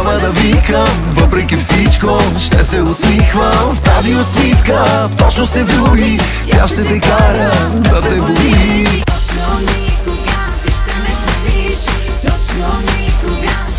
няма да викам, въпреки всичко ще се усмихвам. В тази усмивка точно се влюби, тя ще те кара да те боли. Точно никога ти ще ме следиш, точно никога